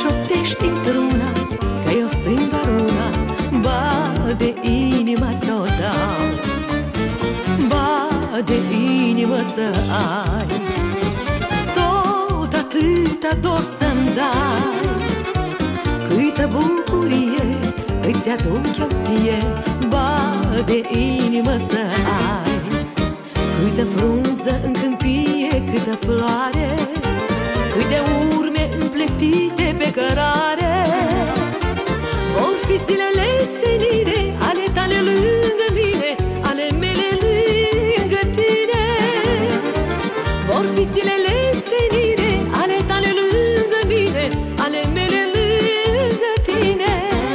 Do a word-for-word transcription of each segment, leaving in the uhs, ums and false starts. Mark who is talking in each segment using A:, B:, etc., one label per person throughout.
A: șoptești într-una că eu sunt doar una, ba de inima ți-o dau, ba de inimă să ai, tot atâta dor să-mi dai. Câtă bucurie îți aduc eu ție, ba de inimă să ai. Câtă frunză în câmpie, câtă floare, câte urme împletite pe cărare, vor fi zilele senine ale tale lângă mine, ale mele lângă tine. Vor fi zilele senine ale tale lângă mine, ale mele lângă tine.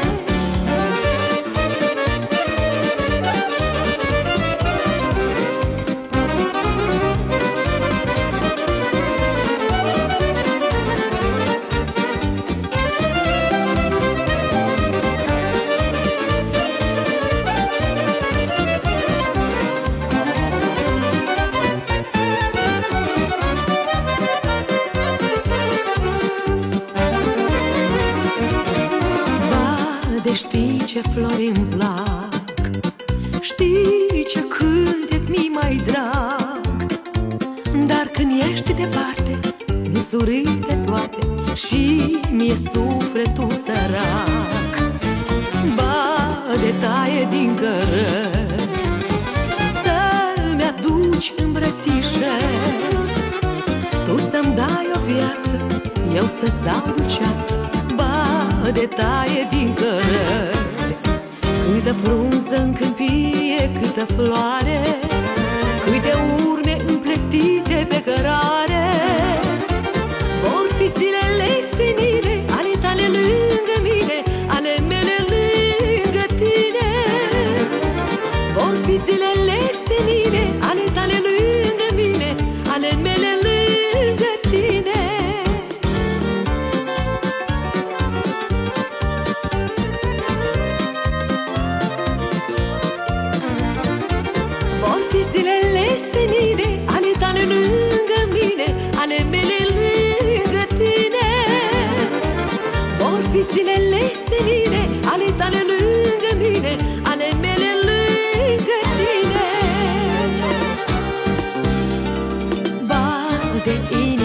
A: Știi ce flori îmi plac, știi ce cântec mi mai drag, dar când ești departe, mi surâi de toate și mi-e sufletul sărac. Ba de taie din cărări să-mi aduci îmbrățișări, tu să-mi dai o viață, eu să-ți dau dulceață, de taie din cărări. Câtă frunză în câmpie, câtă floare, câte urme împletite pe cărare, vor fi zilele senine ale tale lângă mine, ale mele lângă tine. Vor fi zilele senine ale tale lângă mine, ale mele lângă tine. Zilele senine ale tale lângă mine, ale mele lângă tine. Vor fi zilele senine ale tale lângă mine, ale mele lângă tine. Ba de inima